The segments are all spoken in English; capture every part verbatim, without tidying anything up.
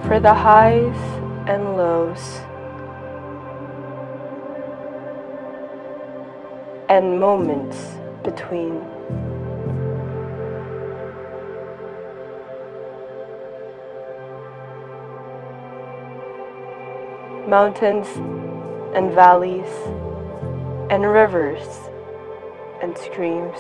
for the highs and lows and moments between. Mountains and valleys and rivers and streams.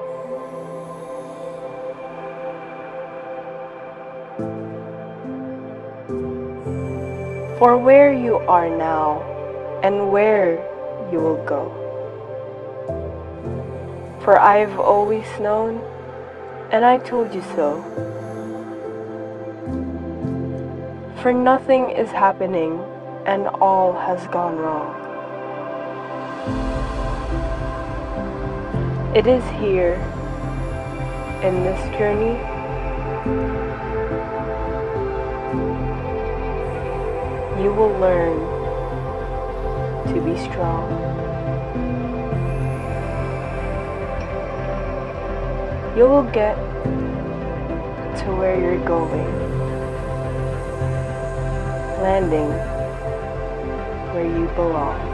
For where you are now and where you will go. For I've always known, and I told you so. For nothing is happening and all has gone wrong. It is here, in this journey, you will learn to be strong. You will get to where you're going, landing where you belong.